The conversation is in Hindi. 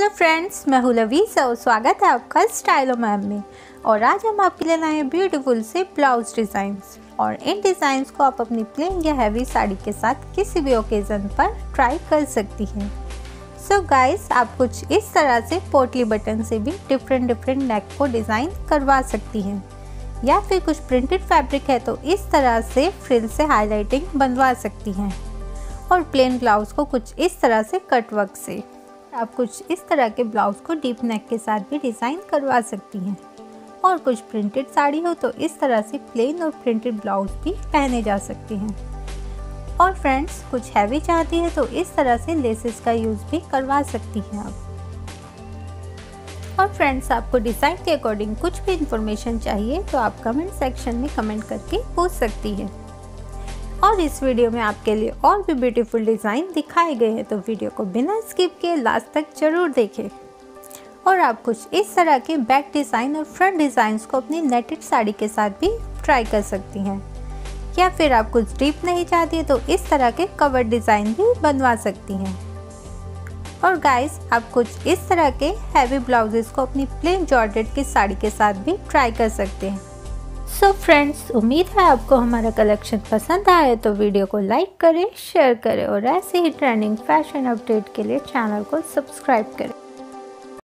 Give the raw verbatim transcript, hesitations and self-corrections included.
हेलो फ्रेंड्स, मैं हूँ लवीज़ा और स्वागत है आपका स्टाइलो मैम में। और आज हम आपके लिए लाए हैं ब्यूटीफुल से ब्लाउज डिज़ाइंस। और इन डिज़ाइंस को आप अपनी प्लेन या हैवी साड़ी के साथ किसी भी ओकेज़न पर ट्राई कर सकती हैं। सो गाइस, आप कुछ इस तरह से पोटली बटन से भी डिफरेंट डिफरेंट नेक को डिज़ाइन करवा सकती हैं, या फिर कुछ प्रिंटेड फैब्रिक है तो इस तरह से फ्रिल से हाईलाइटिंग बनवा सकती हैं। और प्लेन ब्लाउज़ को कुछ इस तरह से कट वर्क से आप कुछ इस तरह के ब्लाउज़ को डीप नेक के साथ भी डिज़ाइन करवा सकती हैं। और कुछ प्रिंटेड साड़ी हो तो इस तरह से प्लेन और प्रिंटेड ब्लाउज़ भी पहने जा सकते हैं। और फ्रेंड्स, कुछ हैवी चाहती है तो इस तरह से लेसेस का यूज़ भी करवा सकती हैं आप। और फ्रेंड्स, आपको डिज़ाइन के अकॉर्डिंग कुछ भी इंफॉर्मेशन चाहिए तो आप कमेंट सेक्शन में कमेंट करके पूछ सकती हैं। और इस वीडियो में आपके लिए और भी ब्यूटीफुल डिज़ाइन दिखाए गए हैं, तो वीडियो को बिना स्किप किए लास्ट तक जरूर देखें। और आप कुछ इस तरह के बैक डिज़ाइन और फ्रंट डिज़ाइंस को अपनी नेटेड साड़ी के साथ भी ट्राई कर सकती हैं। या फिर आप कुछ डीप नहीं चाहती है तो इस तरह के कवर डिज़ाइन भी बनवा सकती हैं। और गाइस, आप कुछ इस तरह के हैवी ब्लाउजेस को अपनी प्लेन जॉर्जेट की साड़ी के साथ भी ट्राई कर सकते हैं। सो so फ्रेंड्स, उम्मीद है आपको हमारा कलेक्शन पसंद आए तो वीडियो को लाइक करें, शेयर करें और ऐसे ही ट्रेंडिंग फैशन अपडेट के लिए चैनल को सब्सक्राइब करें।